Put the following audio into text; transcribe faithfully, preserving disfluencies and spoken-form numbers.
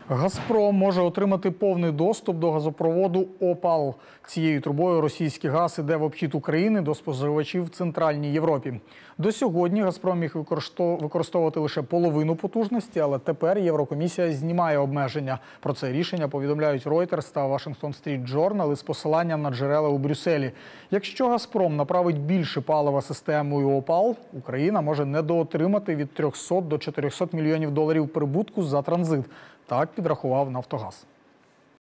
«Газпром» може отримати повний доступ до газопроводу «Опал». Цією трубою російський газ іде в обхід України до споживачів в Центральній Європі. До сьогодні «Газпром» міг використовувати лише половину потужності, але тепер Єврокомісія знімає обмеження. Про це рішення повідомляють Reuters та Washington Street Journal із посиланням на джерела у Брюсселі. Якщо «Газпром» направить більше палива системою «Опал», Україна може недоотримати від трьохсот до чотирьохсот мільйонів доларів прибутку за транзит. Так підрахував «Нафтогаз».